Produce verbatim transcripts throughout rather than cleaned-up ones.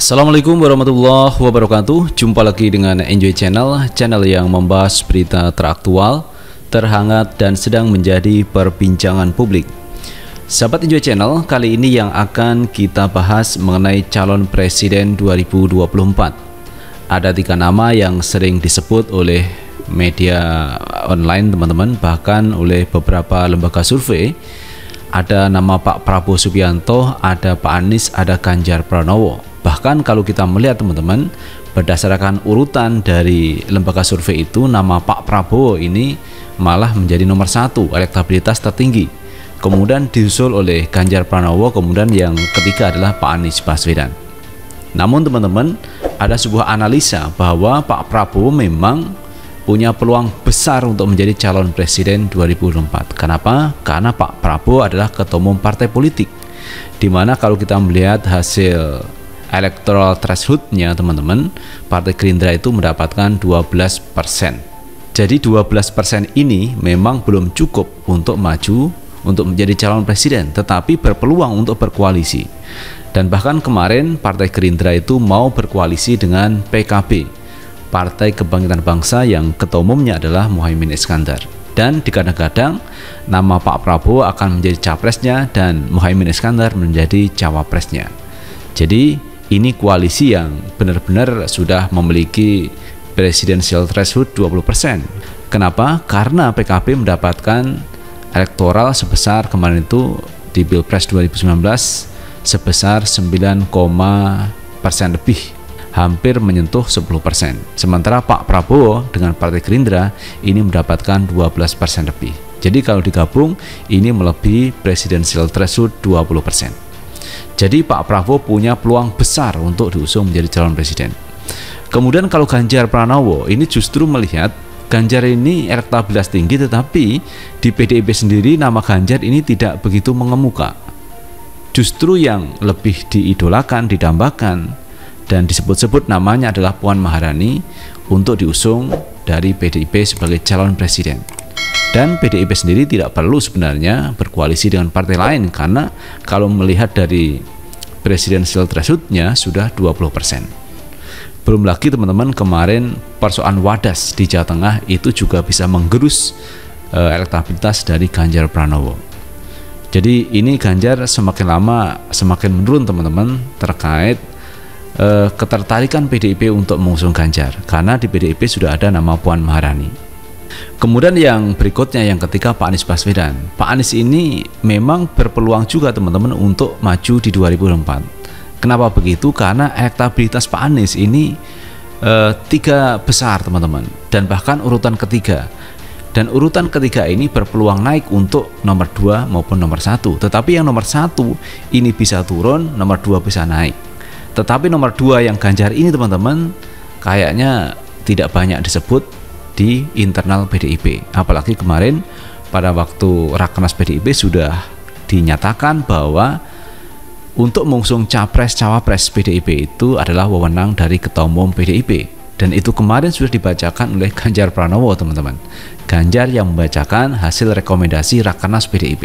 Assalamualaikum warahmatullahi wabarakatuh. Jumpa lagi dengan Enjoy Channel, channel yang membahas berita teraktual, terhangat dan sedang menjadi perbincangan publik. Sahabat Enjoy Channel, kali ini yang akan kita bahas mengenai calon presiden dua ribu dua puluh empat. Ada tiga nama yang sering disebut oleh media online teman-teman, bahkan oleh beberapa lembaga survei. Ada nama Pak Prabowo Subianto, ada Pak Anies, ada Ganjar Pranowo. Bahkan kalau kita melihat teman-teman, berdasarkan urutan dari lembaga survei itu, nama Pak Prabowo ini malah menjadi nomor satu, elektabilitas tertinggi. Kemudian disusul oleh Ganjar Pranowo, kemudian yang ketiga adalah Pak Anies Baswedan. Namun teman-teman, ada sebuah analisa bahwa Pak Prabowo memang punya peluang besar untuk menjadi calon presiden dua ribu dua puluh empat. Kenapa? Karena Pak Prabowo adalah ketua umum partai politik, dimana kalau kita melihat hasil electoral threshold-nya teman-teman, Partai Gerindra itu mendapatkan dua belas persen. Jadi dua belas persen ini memang belum cukup untuk maju untuk menjadi calon presiden, tetapi berpeluang untuk berkoalisi. Dan bahkan kemarin Partai Gerindra itu mau berkoalisi dengan P K B, Partai Kebangkitan Bangsa, yang ketua umumnya adalah Muhaimin Iskandar. Dan digadang-gadang nama Pak Prabowo akan menjadi capresnya dan Muhaimin Iskandar menjadi cawapresnya. Jadi ini koalisi yang benar-benar sudah memiliki presidential threshold dua puluh persen. Kenapa? Karena P K B mendapatkan elektoral sebesar kemarin itu di Pilpres dua ribu sembilan belas sebesar sembilan persen lebih, hampir menyentuh sepuluh persen. Sementara Pak Prabowo dengan Partai Gerindra ini mendapatkan dua belas persen lebih. Jadi kalau digabung ini melebihi presidential threshold dua puluh persen. Jadi Pak Prabowo punya peluang besar untuk diusung menjadi calon presiden. Kemudian kalau Ganjar Pranowo ini justru melihat Ganjar ini elektabilitas tinggi, tetapi di P D I P sendiri nama Ganjar ini tidak begitu mengemuka. Justru yang lebih diidolakan, didambakan dan disebut-sebut namanya adalah Puan Maharani untuk diusung dari P D I P sebagai calon presiden. Dan P D I P sendiri tidak perlu sebenarnya berkoalisi dengan partai lain, karena kalau melihat dari presidential threshold-nya sudah dua puluh persen. Belum lagi teman-teman, kemarin persoalan Wadas di Jawa Tengah itu juga bisa menggerus uh, elektabilitas dari Ganjar Pranowo. Jadi ini Ganjar semakin lama semakin menurun teman-teman terkait uh, ketertarikan P D I P untuk mengusung Ganjar, karena di P D I P sudah ada nama Puan Maharani. Kemudian yang berikutnya, yang ketiga, Pak Anies Baswedan. Pak Anies ini memang berpeluang juga teman-teman untuk maju di dua ribu dua puluh empat. Kenapa begitu? Karena elektabilitas Pak Anies ini eh, tiga besar teman-teman, dan bahkan urutan ketiga. Dan urutan ketiga ini berpeluang naik untuk nomor dua maupun nomor satu. Tetapi yang nomor satu ini bisa turun, nomor dua bisa naik. Tetapi nomor dua yang Ganjar ini teman-teman kayaknya tidak banyak disebut di internal P D I P. Apalagi kemarin pada waktu Rakernas P D I P sudah dinyatakan bahwa untuk mengusung capres cawapres P D I P itu adalah wewenang dari ketua umum P D I P, dan itu kemarin sudah dibacakan oleh Ganjar Pranowo teman-teman. Ganjar yang membacakan hasil rekomendasi Rakernas P D I P.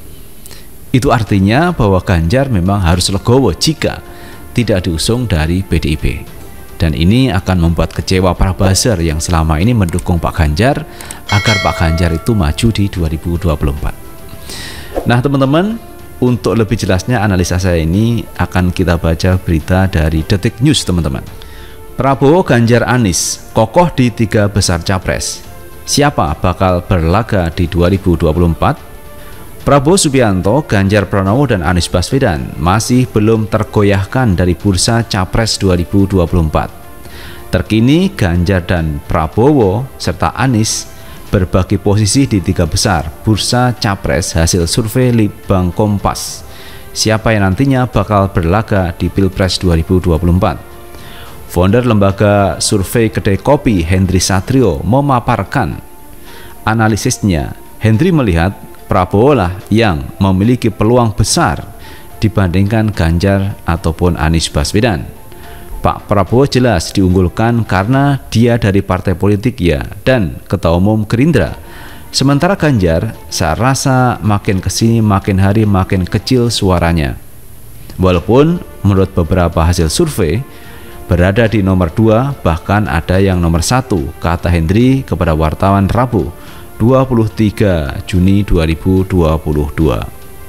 Itu artinya bahwa Ganjar memang harus legowo jika tidak diusung dari P D I P. Dan ini akan membuat kecewa para buzzer yang selama ini mendukung Pak Ganjar agar Pak Ganjar itu maju di dua ribu dua puluh empat. Nah teman-teman, untuk lebih jelasnya analisa saya ini akan kita baca berita dari Detik News teman-teman. Prabowo, Ganjar, Anies kokoh di tiga besar capres. Siapa bakal berlaga di dua ribu dua puluh empat? Prabowo Subianto, Ganjar Pranowo, dan Anies Baswedan masih belum tergoyahkan dari bursa Capres dua ribu dua puluh empat. Terkini Ganjar dan Prabowo serta Anies berbagi posisi di tiga besar bursa Capres hasil survei Litbang Kompas. Siapa yang nantinya bakal berlaga di Pilpres dua ribu dua puluh empat? Founder lembaga survei Kedai Kopi, Hendry Satrio, memaparkan analisisnya. Hendry melihat Prabowo lah yang memiliki peluang besar dibandingkan Ganjar ataupun Anies Baswedan. Pak Prabowo jelas diunggulkan karena dia dari partai politik ya dan ketua umum Gerindra. Sementara Ganjar saya rasa makin kesini makin hari makin kecil suaranya. Walaupun menurut beberapa hasil survei berada di nomor dua, bahkan ada yang nomor satu, kata Hendri kepada wartawan Rabu dua puluh tiga Juni dua ribu dua puluh dua.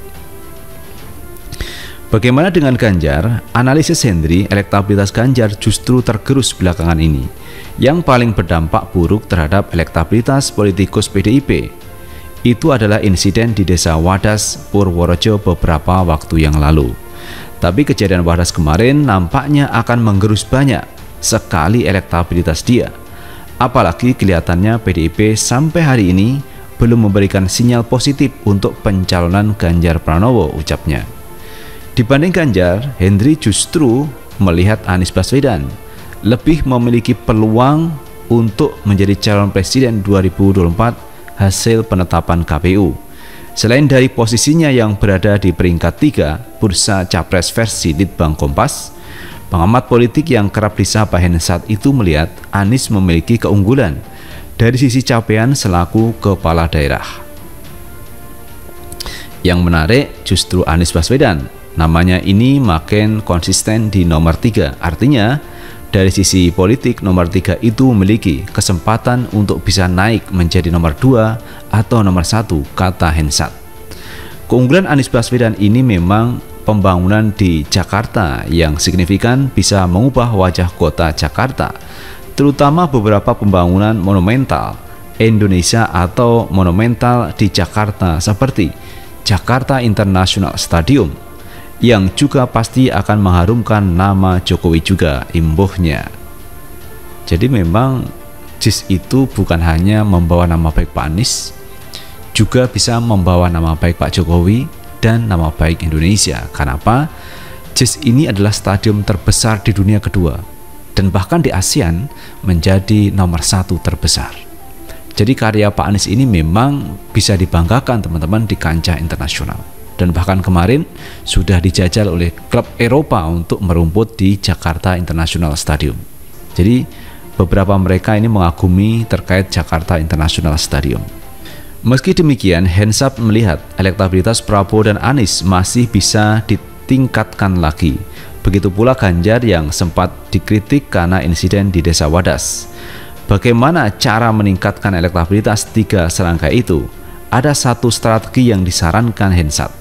Bagaimana dengan Ganjar? Analisis Hendri, elektabilitas Ganjar justru tergerus belakangan ini, yang paling berdampak buruk terhadap elektabilitas politikus P D I P. Itu adalah insiden di Desa Wadas, Purworejo beberapa waktu yang lalu. Tapi kejadian Wadas kemarin nampaknya akan menggerus banyak sekali elektabilitas dia. Apalagi kelihatannya P D I P sampai hari ini belum memberikan sinyal positif untuk pencalonan Ganjar Pranowo, ucapnya. Dibanding Ganjar, Hendri justru melihat Anies Baswedan lebih memiliki peluang untuk menjadi calon presiden dua ribu dua puluh empat hasil penetapan K P U. Selain dari posisinya yang berada di peringkat tiga bursa capres versi Litbang Kompas, pengamat politik yang kerap disapa Hensat itu melihat Anies memiliki keunggulan dari sisi capaian selaku kepala daerah. Yang menarik justru Anies Baswedan, namanya ini makin konsisten di nomor tiga, artinya dari sisi politik nomor tiga itu memiliki kesempatan untuk bisa naik menjadi nomor dua atau nomor satu, kata Hensat. Keunggulan Anies Baswedan ini memang pembangunan di Jakarta yang signifikan bisa mengubah wajah kota Jakarta, terutama beberapa pembangunan monumental Indonesia atau monumental di Jakarta seperti Jakarta International Stadium, yang juga pasti akan mengharumkan nama Jokowi juga, imbuhnya. Jadi memang Jis itu bukan hanya membawa nama baik Pak Anies, juga bisa membawa nama baik Pak Jokowi dan nama baik Indonesia. Kenapa? Jis ini adalah stadium terbesar di dunia kedua dan bahkan di ASEAN menjadi nomor satu terbesar. Jadi karya Pak Anies ini memang bisa dibanggakan teman-teman di kancah internasional. Dan bahkan kemarin sudah dijajal oleh klub Eropa untuk merumput di Jakarta International Stadium. Jadi beberapa mereka ini mengagumi terkait Jakarta International Stadium. Meski demikian, Hensat melihat elektabilitas Prabowo dan Anies masih bisa ditingkatkan lagi. Begitu pula Ganjar yang sempat dikritik karena insiden di Desa Wadas. Bagaimana cara meningkatkan elektabilitas tiga serangkai itu? Ada satu strategi yang disarankan Hensat.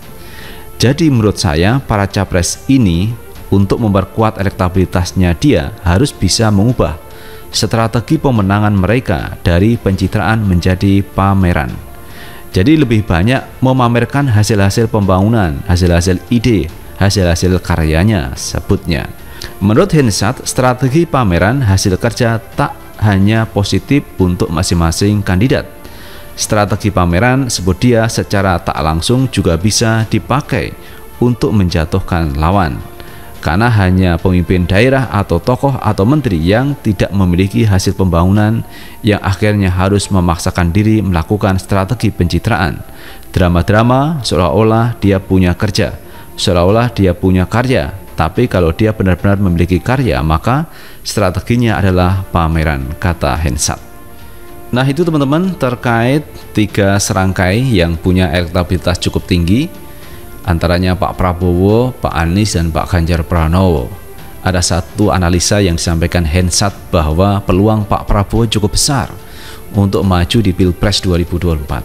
Jadi menurut saya para capres ini untuk memperkuat elektabilitasnya dia harus bisa mengubah strategi pemenangan mereka dari pencitraan menjadi pameran. Jadi lebih banyak memamerkan hasil-hasil pembangunan, hasil-hasil ide, hasil-hasil karyanya, sebutnya. Menurut Hensat, strategi pameran hasil kerja tak hanya positif untuk masing-masing kandidat. Strategi pameran, sebut dia, secara tak langsung juga bisa dipakai untuk menjatuhkan lawan. Karena hanya pemimpin daerah atau tokoh atau menteri yang tidak memiliki hasil pembangunan yang akhirnya harus memaksakan diri melakukan strategi pencitraan. Drama-drama seolah-olah dia punya kerja, seolah-olah dia punya karya. Tapi kalau dia benar-benar memiliki karya, maka strateginya adalah pameran, kata Hensat. Nah itu teman-teman terkait tiga serangkai yang punya elektabilitas cukup tinggi, antaranya Pak Prabowo, Pak Anies, dan Pak Ganjar Pranowo. Ada satu analisa yang disampaikan Hensat bahwa peluang Pak Prabowo cukup besar untuk maju di Pilpres dua ribu dua puluh empat.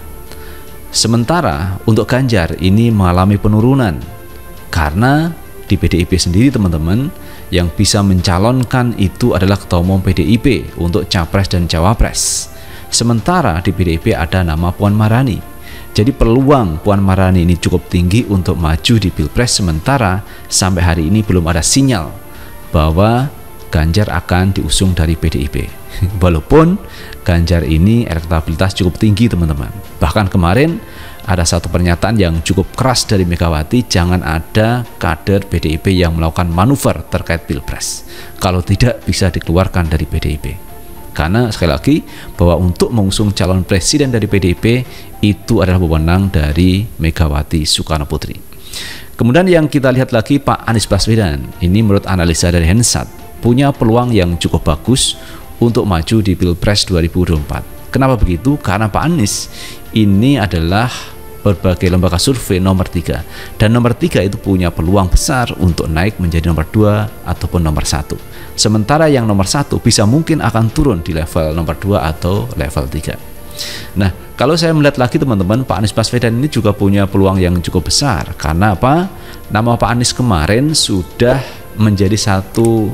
Sementara untuk Ganjar ini mengalami penurunan karena di P D I P sendiri teman-teman yang bisa mencalonkan itu adalah Ketua Umum P D I P untuk Capres dan Cawapres. Sementara di P D I P ada nama Puan Maharani. Jadi peluang Puan Maharani ini cukup tinggi untuk maju di Pilpres, sementara sampai hari ini belum ada sinyal bahwa Ganjar akan diusung dari P D I P. Walaupun Ganjar ini elektabilitas cukup tinggi teman-teman. Bahkan kemarin ada satu pernyataan yang cukup keras dari Megawati, jangan ada kader P D I P yang melakukan manuver terkait Pilpres. Kalau tidak bisa dikeluarkan dari P D I P. Karena sekali lagi bahwa untuk mengusung calon presiden dari P D I P itu adalah wewenang dari Megawati Soekarnoputri. Kemudian yang kita lihat lagi Pak Anies Baswedan. Ini menurut analisa dari Hensat punya peluang yang cukup bagus untuk maju di Pilpres dua ribu dua puluh empat. Kenapa begitu? Karena Pak Anies ini adalah berbagai lembaga survei nomor tiga, dan nomor tiga itu punya peluang besar untuk naik menjadi nomor dua ataupun nomor satu, sementara yang nomor satu bisa mungkin akan turun di level nomor dua atau level tiga. Nah, kalau saya melihat lagi teman-teman, Pak Anies Baswedan ini juga punya peluang yang cukup besar. Karena apa? Nama Pak Anies kemarin sudah menjadi satu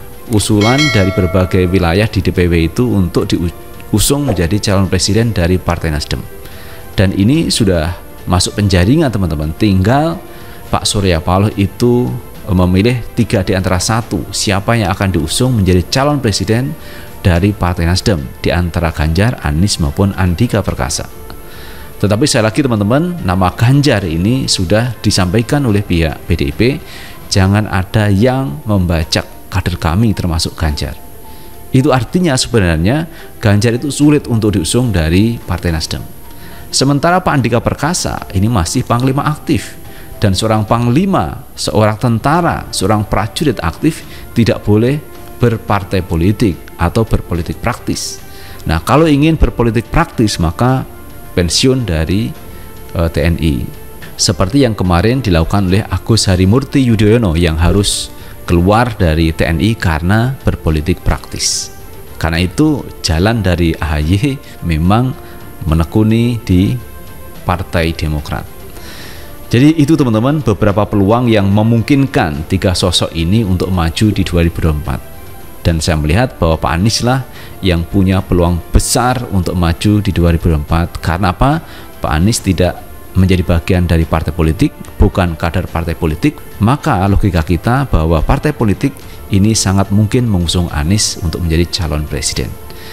usulan dari berbagai wilayah di D P W itu untuk diusung menjadi calon presiden dari Partai Nasdem. Dan ini sudah masuk penjaringan teman-teman. Tinggal Pak Surya Paloh itu memilih tiga di antara satu siapa yang akan diusung menjadi calon presiden dari Partai Nasdem, di antara Ganjar, Anies maupun Andika Perkasa. Tetapi saya lagi teman-teman, nama Ganjar ini sudah disampaikan oleh pihak P D I P, jangan ada yang membacak kader kami termasuk Ganjar. Itu artinya sebenarnya Ganjar itu sulit untuk diusung dari Partai Nasdem. Sementara Pak Andika Perkasa ini masih panglima aktif, dan seorang panglima, seorang tentara, seorang prajurit aktif tidak boleh berpartai politik atau berpolitik praktis. Nah, kalau ingin berpolitik praktis maka pensiun dari uh, T N I. Seperti yang kemarin dilakukan oleh Agus Harimurti Yudhoyono yang harus keluar dari T N I karena berpolitik praktis. Karena itu jalan dari A H Y memang menekuni di Partai Demokrat. Jadi itu teman-teman beberapa peluang yang memungkinkan tiga sosok ini untuk maju di dua ribu dua puluh empat. Dan saya melihat bahwa Pak Anies lah yang punya peluang besar untuk maju di dua ribu dua puluh empat. Karena apa? Pak Anies tidak menjadi bagian dari partai politik, bukan kader partai politik, maka logika kita bahwa partai politik ini sangat mungkin mengusung Anies untuk menjadi calon presiden.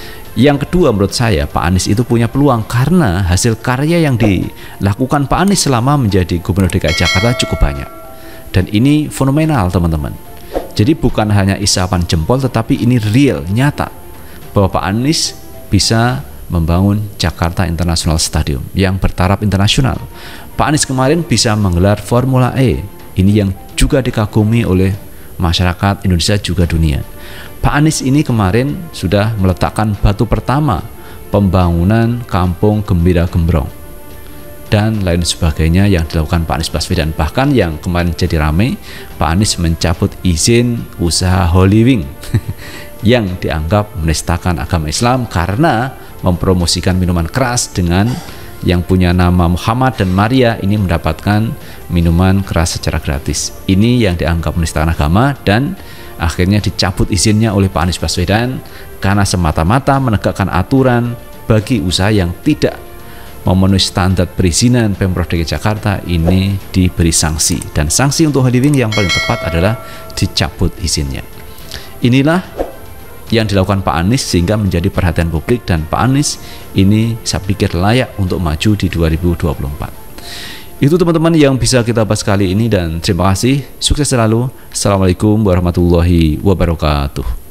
Yang kedua, menurut saya Pak Anies itu punya peluang karena hasil karya yang dilakukan Pak Anies selama menjadi Gubernur D K I Jakarta cukup banyak. Dan ini fenomenal teman-teman. Jadi bukan hanya isapan jempol, tetapi ini real, nyata, bahwa Pak Anies bisa membangun Jakarta International Stadium yang bertaraf internasional. Pak Anies kemarin bisa menggelar Formula E, ini yang juga dikagumi oleh masyarakat Indonesia juga dunia. Pak Anies ini kemarin sudah meletakkan batu pertama pembangunan Kampung Gembira Gembrong dan lain sebagainya yang dilakukan Pak Anies Baswedan. Bahkan yang kemarin jadi ramai, Pak Anies mencabut izin usaha Holy Wing yang dianggap menistakan agama Islam karena mempromosikan minuman keras dengan yang punya nama Muhammad dan Maria ini mendapatkan minuman keras secara gratis. Ini yang dianggap menistakan agama dan akhirnya dicabut izinnya oleh Pak Anies Baswedan karena semata-mata menegakkan aturan bagi usaha yang tidak memenuhi standar perizinan Pemprov D K I Jakarta ini diberi sanksi, dan sanksi untuk Holy Wing yang paling tepat adalah dicabut izinnya. Inilah yang dilakukan Pak Anies sehingga menjadi perhatian publik, dan Pak Anies ini saya pikir layak untuk maju di dua ribu dua puluh empat. Itu teman-teman yang bisa kita bahas kali ini, dan terima kasih, sukses selalu. Assalamualaikum warahmatullahi wabarakatuh.